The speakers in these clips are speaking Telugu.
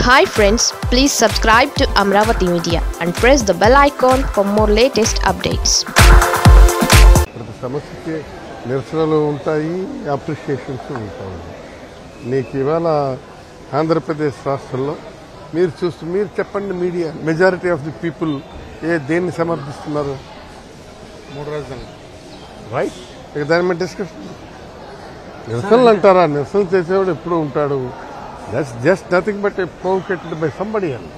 Hi friends, please subscribe to Amravati Media and press the bell icon for more latest updates. ప్రతి సమస్యకి నిరసనలు ఉంటాయి, అప్రిషియేషన్స్ ఉంటాయి. నీకు ఇవాళ ఆంధ్రప్రదేశ్ రాష్ట్రంలో మీరు చెప్పండి, media majority of the people దేన్ని సమర్థిస్తున్నారు? 3 రాజధానులు రైట్. ఇక దాని మీద డిస్కషన్. నిరసనలు అంటారా? నిరసనలు చేసేవాడు ఎప్పుడు ఉంటాడు. That's just nothing but a provocated by somebody else.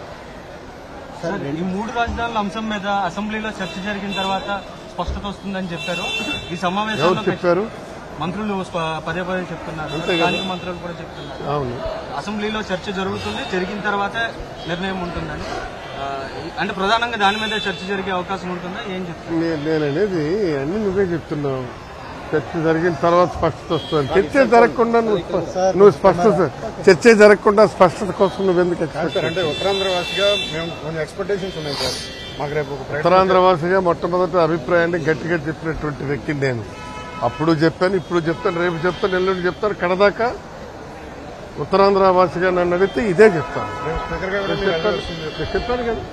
ఈ 3 రాజధానుల అంశం మీద అసెంబ్లీలో చర్చ జరిగిన తర్వాత స్పష్టత వస్తుందని చెప్పారు. ఈ సమావేశంలో చెప్పారు మంత్రులు పదే చెప్తున్నారు, స్థానిక మంత్రులు కూడా చెప్తున్నారు. అవును, అసెంబ్లీలో చర్చ జరుగుతుంది, జరిగిన తర్వాతే నిర్ణయం ఉంటుందని. అంటే ప్రధానంగా దాని మీద చర్చ జరిగే అవకాశం ఉంటుందా? ఏం చెప్తారు? నేననేది అన్ని నువ్వే చెప్తున్నావు. చర్చ జరిగిన తర్వాత స్పష్టత వస్తుంది. చర్చ జరగకుండా నువ్వు చర్చ జరగకుండా స్పష్టత కోసం నువ్వెందుకు ఎక్స్పెక్ట్? అంటే ఉత్తరాంధ్రవాసిగా మేము కొంచెం ఎక్స్పెక్టేషన్స్ ఉన్నాయి సార్. మాకు రేపు ఉత్తరాంధ్రవాసిగా మొట్టమొదటి అభిప్రాయాన్ని గట్టిగా చెప్పినటువంటి వ్యక్తిని నేను. అప్పుడు చెప్పాను, ఇప్పుడు చెప్తాను, రేపు చెప్తాను, ఎల్లుండి చెప్తాను. కడదాకా ఉత్తరాంధ్రవాసిగా నన్ను అడిగితే ఇదే చెప్తాను. చెప్పాను కదా,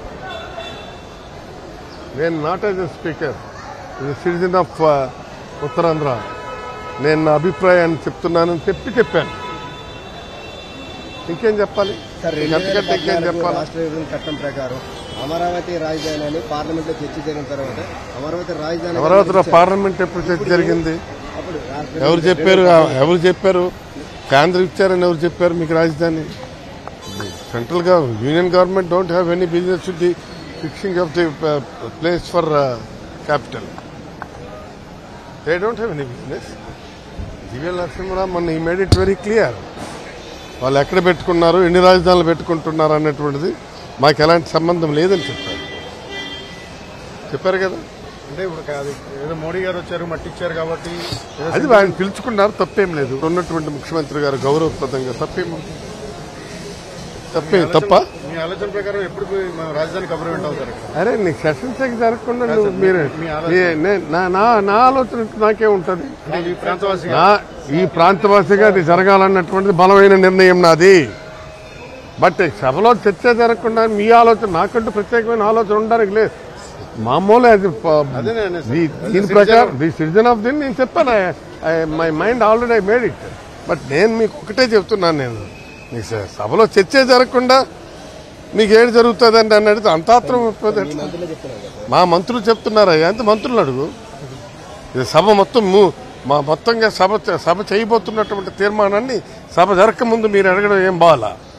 నేను not as a speaker, citizen of Uttarandhra, నేను నా అభిప్రాయాన్ని చెప్తున్నానని చెప్పాను. ఇంకేం చెప్పాలి? ఇంకేం చెప్పాలి? రాష్ట్ర విభజన చట్టం ప్రకారం అమరావతి రాజధాని అని పార్లమెంట్ లో చర్చ జరిగిన తర్వాత అమరావతిలో పార్లమెంట్ ఎప్పుడు చర్చ జరిగింది? ఎవరు చెప్పారు? కేంద్రం ఇచ్చారని ఎవరు చెప్పారు మీకు రాజధాని? Central union government don't have any business with the fixing of the place for capital. They don't have any business. GVL Narasimha Rao మొన్న ఈ మేడ్ ఇట్ వెరీ క్లియర్. వాళ్ళు ఎక్కడ పెట్టుకున్నారు, ఎన్ని రాజధానులు పెట్టుకుంటున్నారు అన్నటువంటిది మాకు ఎలాంటి సంబంధం లేదని చెప్పారు కదా. అంటే ఇప్పుడు ఏదో మోడీ గారు వచ్చారు, మట్టిచ్చారు కాబట్టి అది ఆయన పిలుచుకున్నారు, తప్పేం లేదు. ఉన్నటువంటి ముఖ్యమంత్రి గారు గౌరవప్రదంగా తప్ప మీ ఆలోచన ప్రకారం ఎప్పుడు రాజధాని కబురు వింటాం సార్? అరే నీ సెషన్స్ జరగకుండా మీరు నా ఆలోచన నాకే ఉంటుంది. ఈ ప్రాంతవాసిగా అది జరగాలన్నటువంటిది బలమైన నిర్ణయం నాది. బట్ సభలో చర్చ జరగకుండా మీ ఆలోచన, నాకంటూ ప్రత్యేకమైన ఆలోచన ఉండడానికి లేదు. మామూలు దీని ప్రకారం ది సిటిజన్ ఆఫ్ దీన్ని నేను చెప్పాను. My mind already I made it. But నేను మీకు ఒకటే చెప్తున్నాను, నేను మీకు సభలో చర్చ జరగకుండా మీకు ఏడు జరుగుతుందండి అని అడిగితే అంతాత్రం మా మంత్రులు చెప్తున్నారా? ఎంత మంత్రులు అడుగు. ఇది సభ మొత్తంగా సభ చేయబోతున్నటువంటి తీర్మానాన్ని సభ జరగక ముందు మీరు అడగడం ఏం బాగా